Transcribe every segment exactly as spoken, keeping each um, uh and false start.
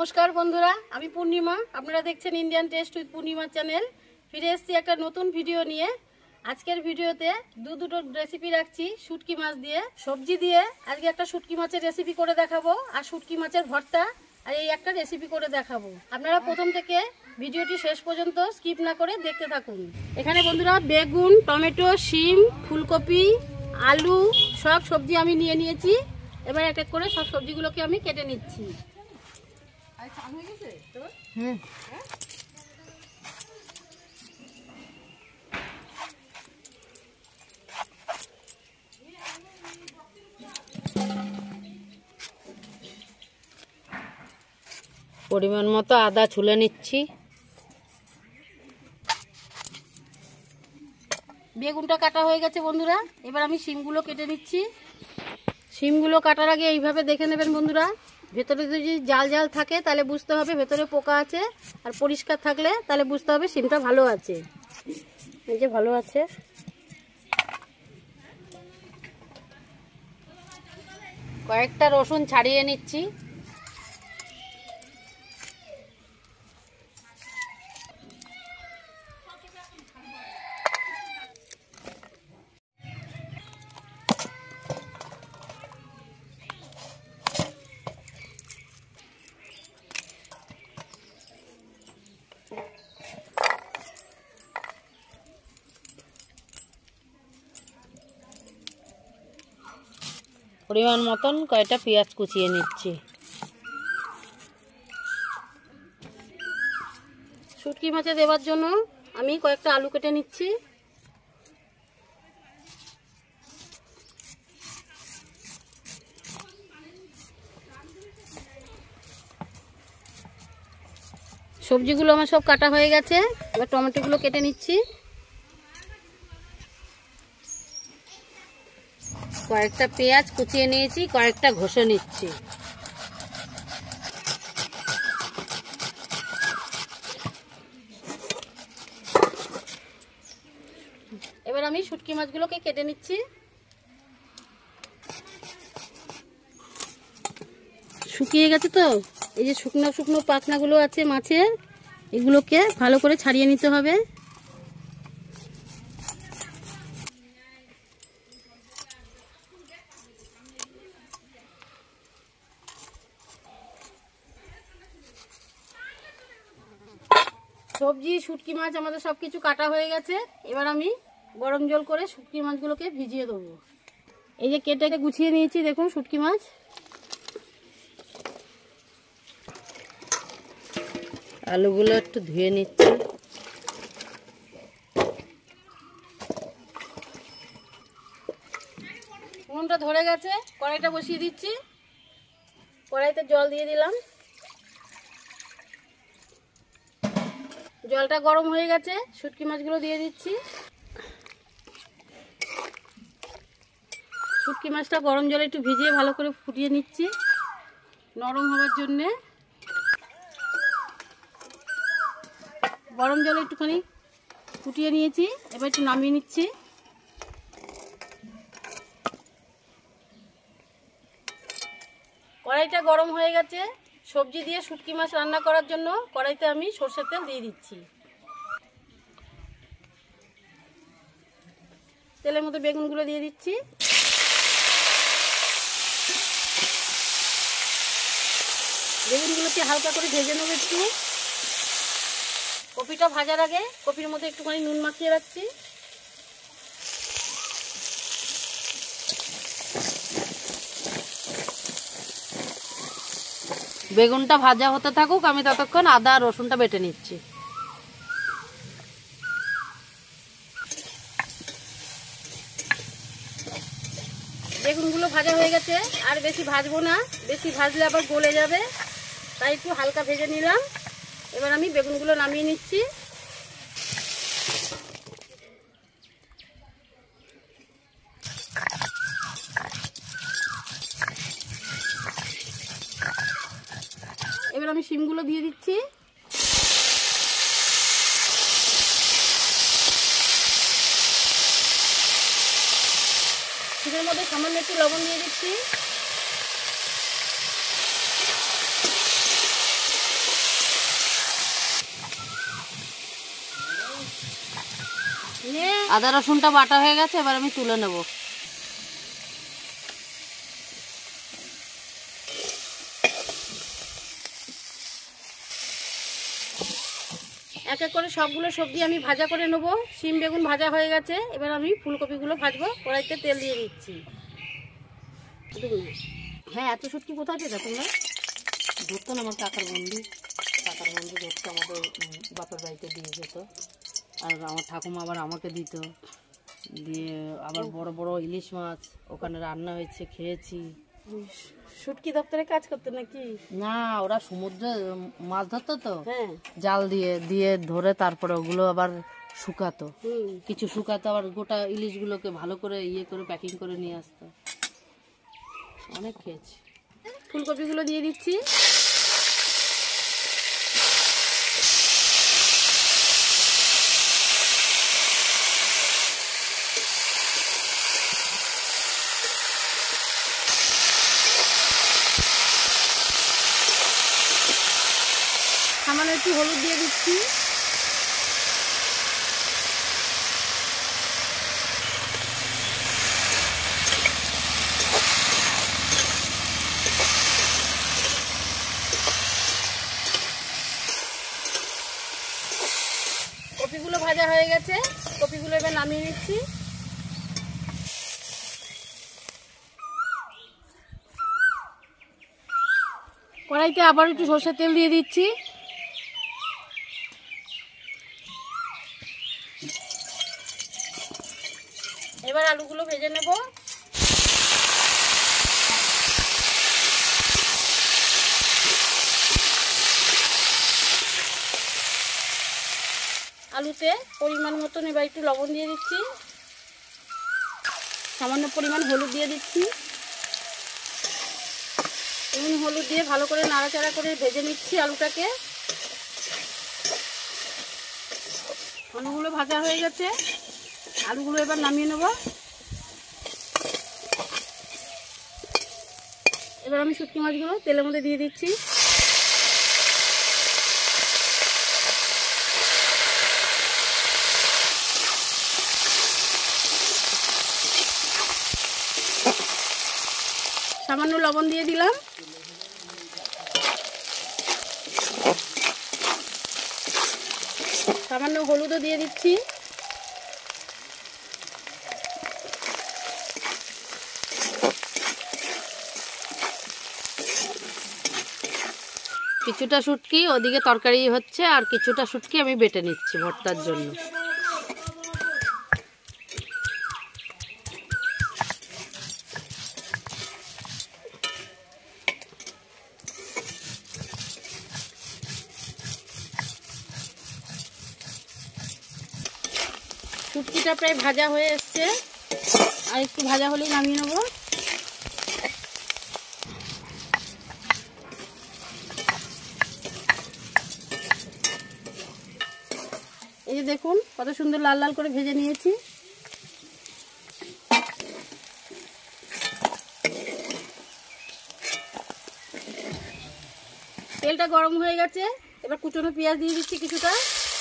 নমস্কার বন্ধুরা, আমি পূর্ণিমা। আপনারা দেখছেন Indian taste with Purnima channel. ফিরে এসেছি একটা নতুন ভিডিও নিয়ে। আজকের ভিডিওতে দু দুটো রেসিপি রাখছি শুটকি মাছ দিয়ে, সবজি দিয়ে। আজকে একটা শুটকি মাছের রেসিপি করে দেখাবো, আর শুটকি মাছের ভর্তা, আর এই একটা রেসিপি করে দেখাবো। আপনারা প্রথম থেকে ভিডিওটি শেষ পর্যন্ত স্কিপ না করে দেখতে থাকুন। এখানে বন্ধুরা বেগুন, টমেটো, শিম, ফুলকপি, আলু সব সবজি আমি নিয়ে নিয়েছি। এবার এক এক করে সব সবজিগুলোকে আমি কেটে নিচ্ছি। হুম পরিমাণ মতো আদা ছুলে নিচ্ছি। বেগুনটা কাটা হয়ে গেছে বন্ধুরা। এবার আমি শিমগুলো কেটে নিচ্ছি। শিমগুলো কাটার আগে এইভাবে দেখে নেবেন বন্ধুরা, ভেতরে যদি জাল জাল থাকে তাহলে বুঝতে হবে ভেতরে পোকা আছে, আর পরিষ্কার থাকলে তাহলে বুঝতে হবে শিমটা ভালো আছে। এই যে ভালো আছে। কয়েকটা রসুন ছাড়িয়ে নিচ্ছি। পরিমাণ মতন কয়টা পেঁয়াজ কুচিয়ে নিচ্ছি। শুটকি মাছে দেওয়ার জন্য আমি কয়েকটা আলু কেটে নিচ্ছি। সবজিগুলো আমার সব কাটা হয়ে গেছে। এবার টমেটোগুলো কেটে নিচ্ছি। কয়েকটা পেঁয়াজ কুচিয়ে নিয়েছি, কয়েকটা ঘষে নিচ্ছি। এবার আমি শুটকি মাছগুলোকে কেটে নিচ্ছি। শুকিয়ে গেছে তো, এই যে শুকনো শুকনো পাখনাগুলো আছে মাছের, এগুলোকে ভালো করে ছাড়িয়ে নিতে হবে। সবজি, শুটকি মাছ আমাদের সব কিছু কাটা হয়ে গেছে। এবার আমি গরম জল করে শুটকি মাছগুলোকে ভিজিয়ে দেবো। এই যে কেটে গুছিয়ে নিয়েছি, দেখুন শুটকি মাছ। আলুগুলো একটু ধুয়ে নিচ্ছি। নুনটা ধরে গেছে, কড়াইটা বসিয়ে দিচ্ছি। কড়াইতে জল দিয়ে দিলাম। জলটা গরম হয়ে গেছে, শুটকি মাছগুলো দিয়ে দিচ্ছি। শুটকি মাছটা গরম জলে একটু ভিজিয়ে ভালো করে ফুটিয়ে নিচ্ছি নরম হওয়ার জন্যে। গরম জলে একটুখানি ফুটিয়ে নিয়েছি, এবার একটু নামিয়ে নিচ্ছি। কড়াইটা গরম হয়ে গেছে। সবজি দিয়ে শুটকি মাছ রান্না করার জন্য কড়াইতে আমি সরষের তেল দিয়ে দিচ্ছি। তেলের মধ্যে বেগুনগুলো দিয়ে দিচ্ছি। বেগুনগুলোকে হালকা করে ভেজে নেবো একটু। কপিটা ভাজার আগে কপির মধ্যে একটুখানি নুন মাখিয়ে রাখছি। বেগুনটা ভাজা হতে থাকুক, আমি ততক্ষণ আদা আর রসুনটা বেটে নিচ্ছি। বেগুনগুলো ভাজা হয়ে গেছে, আর বেশি ভাজবো না, বেশি ভাজলে আবার গলে যাবে, তাই একটু হালকা ভেজে নিলাম। এবার আমি বেগুনগুলো নামিয়ে নিচ্ছি। এবার আমি শিমগুলো দিয়ে দিচ্ছি। শিমের মধ্যে সামান্য একটু লবণ দিয়ে দিচ্ছি। আদা রসুনটা বাটা হয়ে গেছে, এবার আমি তুলে নেব। এক এক করে সবগুলো সবজি আমি ভাজা করে নেব। শিম বেগুন ভাজা হয়ে গেছে, এবার আমি ফুলকপিগুলো ভাজবো। কড়াইতে তেল দিয়ে দিচ্ছি। হ্যাঁ, এত শুটকি কোথায় পেতে তোমরা? ধরতো না, আমার কাকার বন্ধু কাকার বন্ধু ধরতো, আমাদের বাপের বাড়িতে দিয়ে যেত, আর আমার ঠাকুমা আবার আমাকে দিত। দিয়ে আবার বড় বড় ইলিশ মাছ ওখানে রান্না হয়েছে, খেয়েছি। শুটকি দপ্তরে কাজ করতে নাকি? না, ওরা সমুদ্রে মাছ ধরতো তো, হ্যাঁ, জাল দিয়ে দিয়ে ধরে তারপরে ওগুলো আবার শুকাতো। হুম, কিছু শুকাতো, আবার গোটা ইলিশগুলোকে ভালো করে ইয়ে করে প্যাকিং করে নিয়ে আসতো। অনেক খেয়েছি। ফুলকপিগুলো দিয়ে দিচ্ছি। সামান্য একটু হলুদ দিয়ে দিচ্ছি। কপিগুলো ভাজা হয়ে গেছে, কপিগুলো এবার নামিয়ে নিচ্ছি। কড়াইতে আবার একটু সরষের তেল দিয়ে দিচ্ছি। এবার আলুগুলো ভেজে নেব। আলুতে পরিমাণ মতন এবার একটু লবণ দিয়ে দিচ্ছি, সামান্য পরিমাণ হলুদ দিয়ে দিচ্ছি। নুন হলুদ দিয়ে ভালো করে নাড়াচাড়া করে ভেজে নিচ্ছি আলুটাকে। আলুগুলো ভাজা হয়ে গেছে, আলুগুলো এবার নামিয়ে নেব। এবার আমি শুটকি মাছগুলো তেলের মধ্যে দিয়ে দিচ্ছি। সামান্য লবণ দিয়ে দিলাম। সামান্য হলুদও দিয়ে দিচ্ছি। কিছুটা শুটকি ওদিকে তরকারি হচ্ছে, আর কিছুটা শুটকি আমি বেটে নিচ্ছি ভর্তার জন্য। শুটকিটা প্রায় ভাজা হয়ে এসছে, আর একটু ভাজা হলেই নামিয়ে নেব। এই যে দেখুন কত সুন্দর লাল লাল করে ভেজে নিয়েছি। তেলটা গরম হয়ে গেছে, এবার কুচনো পেঁয়াজ দিয়ে দিচ্ছি কিছুটা।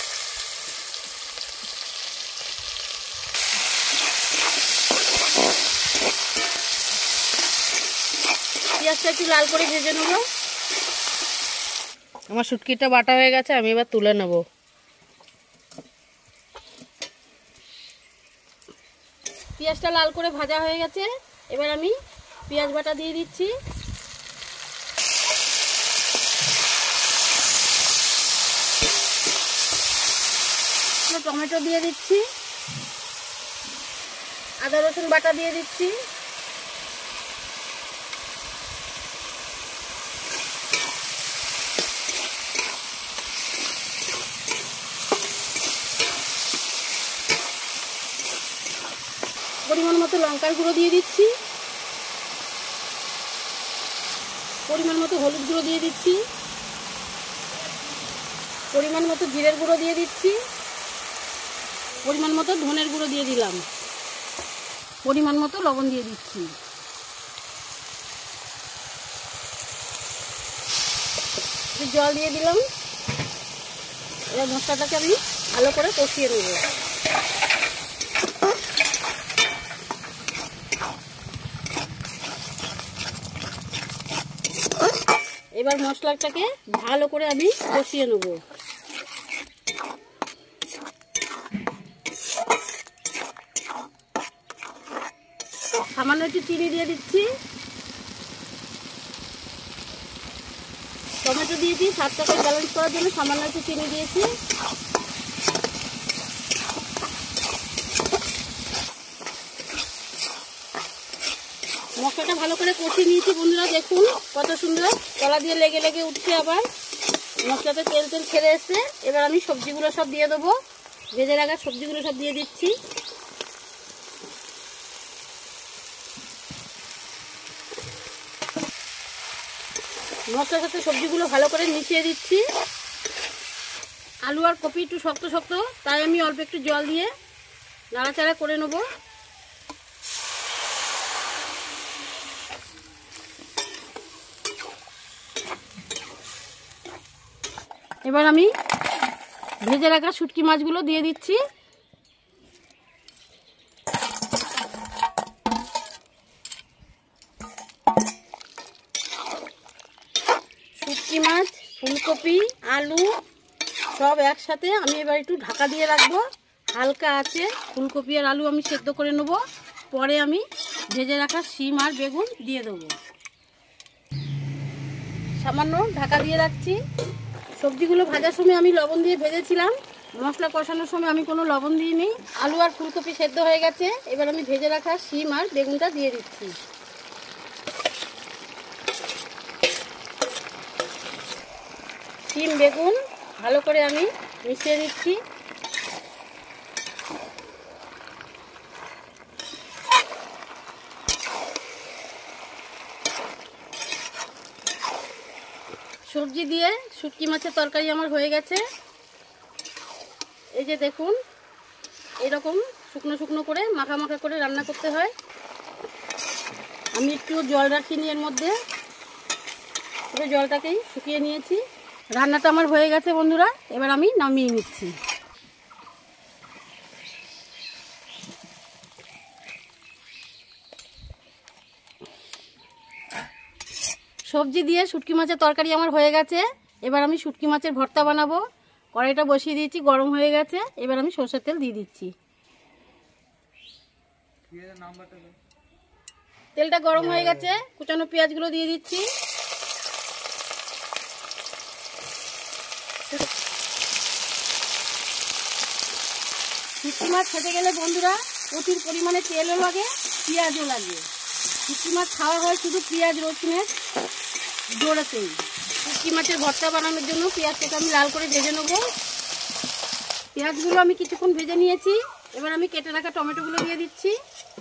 পেঁয়াজটা একটু লাল করে ভেজে নেব। আমার শুটকিটা বাটা হয়ে গেছে, আমি এবার তুলে নেব। পেঁয়াজটা লাল করে ভাজা হয়ে গেছে, এবার আমি পেঁয়াজ বাটা দিয়ে দিচ্ছি। টমেটো দিয়ে দিচ্ছি, আদা রসুন বাটা দিয়ে দিচ্ছি। পরিমাণ মতো লঙ্কার গুঁড়ো দিয়ে দিচ্ছি, পরিমাণ মতো হলুদ গুঁড়ো দিয়ে দিচ্ছি, পরিমাণ মতো জিরের গুঁড়ো দিয়ে দিচ্ছি, পরিমাণ মতো ধনের গুঁড়ো দিয়ে দিলাম, পরিমাণ মতো লবণ দিয়ে দিচ্ছি। জল দিয়ে দিলাম। এবার মশলাটাকে আমি ভালো করে কষিয়ে নেব। এবার মশলাটাকে ভালো করে আমি কষিয়ে নেব। সামান্য একটু চিনি দিয়ে দিচ্ছি, টমেটো দিয়েছি স্বাদটাকে ব্যালেন্স করার জন্য সামান্য একটু চিনি দিয়েছি। মশলাটা ভালো করে কষিয়ে নিয়েছি বন্ধুরা, দেখুন কত সুন্দর কলা দিয়ে লেগে লেগে উঠছে, আবার মশলাতে তেল তেল ছেড়ে এসছে। এবার আমি সবজিগুলো সব দিয়ে দেবো, ভেজে রাখা সবজিগুলো সব দিয়ে দিচ্ছি। মশলার সাথে সবজিগুলো ভালো করে মিশিয়ে দিচ্ছি। আলু আর কপি একটু শক্ত শক্ত, তাই আমি অল্প একটু জল দিয়ে নাড়াচাড়া করে নেব। এবার আমি ভেজে রাখা শুটকি মাছগুলো দিয়ে দিচ্ছি। শুটকি মাছ, ফুলকপি, আলু সব একসাথে আমি এবার একটু ঢাকা দিয়ে রাখবো। হালকা আছে ফুলকপি আর আলু আমি সেদ্ধ করে নেব, পরে আমি ভেজে রাখা শিম আর বেগুন দিয়ে দেবো। সামান্য ঢাকা দিয়ে রাখছি। সবজিগুলো ভাজার সময় আমি লবণ দিয়ে ভেজেছিলাম, মশলা কষানোর সময় আমি কোনো লবণ দিইনি। আলু আর ফুলকপি সেদ্ধ হয়ে গেছে, এবার আমি ভেজে রাখা শিম আর বেগুনটা দিয়ে দিচ্ছি। শিম বেগুন ভালো করে আমি মিশিয়ে দিচ্ছি। সবজি দিয়ে শুটকি মাছের তরকারি আমার হয়ে গেছে। এই যে দেখুন, এরকম শুকনো শুকনো করে মাখা মাখা করে রান্না করতে হয়। আমি একটু জল রাখিনি এর মধ্যে, পুরো জলটাকেই শুকিয়ে নিয়েছি। রান্নাটা আমার হয়ে গেছে বন্ধুরা, এবার আমি নামিয়ে নিচ্ছি। সবজি দিয়ে শুটকি মাছের তরকারি আমার হয়ে গেছে। এবার আমি শুটকি মাছের ভর্তা বানাবো। কড়াইটা বসিয়ে দিয়েছি, গরম হয়ে গেছে। এবার আমি সরষের তেল দিয়ে দিচ্ছি। তেলটা গরম হয়ে গেছে, কুচানো পেঁয়াজগুলো দিয়ে দিচ্ছি। শুটকি মাছ খেতে গেলে বন্ধুরা প্রচুর পরিমাণে তেলও লাগে, পেঁয়াজও লাগে। শুটকি মাছ খাওয়া হয় শুধু পেঁয়াজ রসুনের জোড়াতেই। শুটকি মাছের ভর্তা বানানোর জন্য পেঁয়াজটাকে আমি লাল করে ভেজে নেবো। পেঁয়াজগুলো আমি কিছুক্ষণ ভেজে নিয়েছি। এবার আমি কেটে রাখা টমেটোগুলো দিয়ে দিচ্ছি।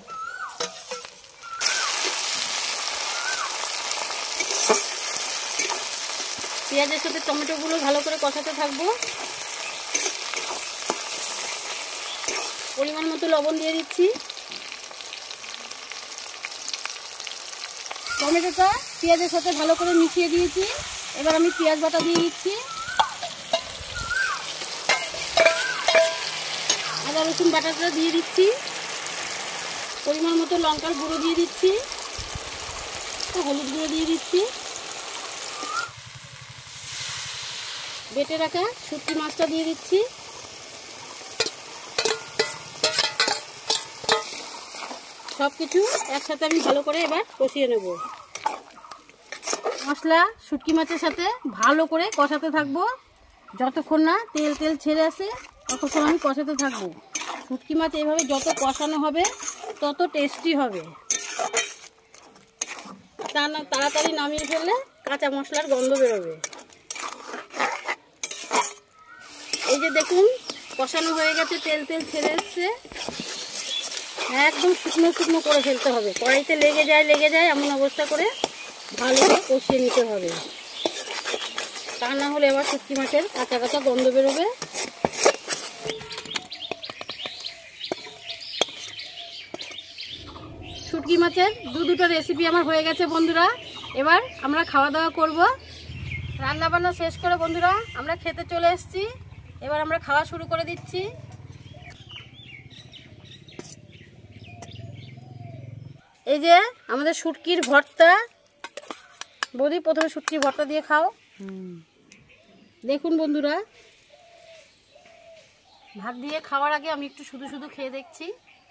পেঁয়াজের সাথে টমেটোগুলো ভালো করে কষাতে থাকবো। পরিমাণ মতো লবণ দিয়ে দিচ্ছি। টমেটোটা পেঁয়াজের সাথে ভালো করে মিশিয়ে দিয়েছি। এবার আমি পেঁয়াজ বাটা দিয়ে দিচ্ছি। আদা রসুন বাটাটা দিয়ে দিচ্ছি। পরিমাণ মতো লঙ্কার গুঁড়ো দিয়ে দিচ্ছি, হলুদ গুঁড়ো দিয়ে দিচ্ছি। বেটে রাখা শুটকি মাছটা দিয়ে দিচ্ছি। সব কিছু একসাথে আমি ভালো করে এবার কষিয়ে নেব। মশলা শুটকি মাছের সাথে ভালো করে কষাতে থাকবো, যতক্ষণ না তেল তেল ছেড়ে আসে ততক্ষণ আমি কষাতে থাকবো। শুটকি মাছ এইভাবে যত কষানো হবে তত টেস্টি হবে। তা না তাড়াতাড়ি নামিয়ে ফেললে কাঁচা মশলার গন্ধ বেরোবে। এই যে দেখুন কষানো হয়ে গেছে, তেল তেল ছেড়ে এসছে। একদম শুকনো শুকনো করে ফেলতে হবে, কড়াইতে লেগে যায় লেগে যায় এমন অবস্থা করে ভালো করে কষিয়ে নিতে হবে। তা না হলে এবার শুটকি মাছের কাঁচা কাঁচা গন্ধ বেরোবে। শুটকি মাছের দু দুটো রেসিপি আমার হয়ে গেছে বন্ধুরা। এবার আমরা খাওয়া দাওয়া করব। রান্না বান্না শেষ করে বন্ধুরা আমরা খেতে চলে এসেছি। এবার আমরা খাওয়া শুরু করে দিচ্ছি। এই যে আমাদের শুটকির ভর্তা, বৌদি প্রথমে শুটকি ভর্তা দিয়ে খাও। দেখুন বন্ধুরা, ভাত দিয়ে খাওয়ার আগে আমি একটু শুধু শুধু খেয়ে দেখছি।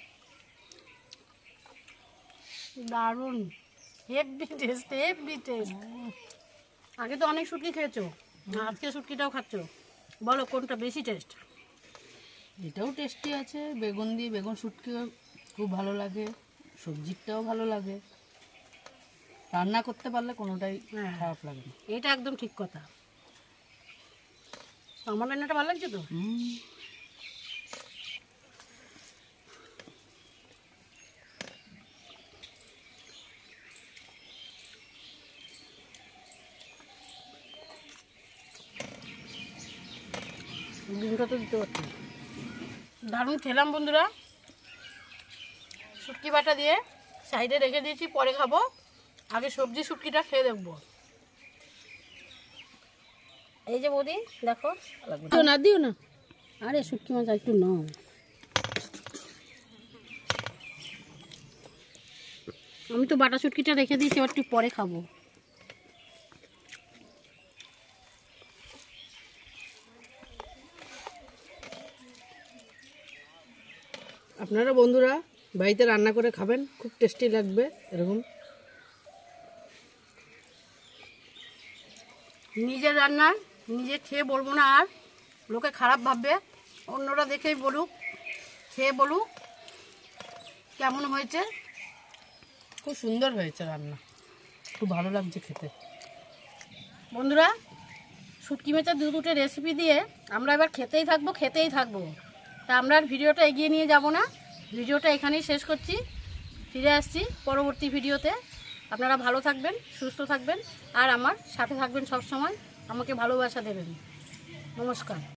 দারুণ, হেভি টেস্ট, হেভি টেস্ট। আগে তো অনেক শুটকি খেয়েছো, আজকে শুটকিটাও খাচ্ছ, বলো কোনটা বেশি টেস্ট? এটাও টেস্টি আছে, বেগুন দিয়ে বেগুন শুটকি খুব ভালো লাগে, সবজিটাও ভালো লাগে, রান্না করতে পারলে কোনোটাই খারাপ লাগে না। এটা একদম ঠিক কথা। আমার রান্নাটা ভালো লাগছে তো? ডিমটা তো দিতে পারছি। দারুণ খেলাম বন্ধুরা, শুটকি বাটা দিয়ে সাইডে রেখে দিয়েছি, পরে খাবো। আগে সবজি শুটকিটা খেয়ে দেখবো। এই যে বৌদি দেখো, না দিও না, আরে শুটকি মাছ একটু নাও। আমি তো বাটা শুটকিটা রেখে দিয়েছি, এবার একটু পরে খাবো। আপনারা বন্ধুরা বাড়িতে রান্না করে খাবেন, খুব টেস্টি লাগবে। এরকম নিজের রান্না নিজে খেয়ে বলবো না, আর লোকে খারাপ ভাববে, অন্যরা দেখেই বলুক, খেয়ে বলুক কেমন হয়েছে। খুব সুন্দর হয়েছে রান্না, খুব ভালো লাগছে খেতে। বন্ধুরা, শুটকি মাছের দু দুটো রেসিপি দিয়ে আমরা এবার খেতেই থাকবো, খেতেই থাকবো। তা আমরা আর ভিডিওটা এগিয়ে নিয়ে যাব না, ভিডিওটা এখানেই শেষ করছি। ফিরে আসছি পরবর্তী ভিডিওতে। আপনারা ভালো থাকবেন, সুস্থ থাকবেন, আর আমার সাথে থাকবেন সব সময়, আমাকে ভালোবাসা দেবেন। নমস্কার।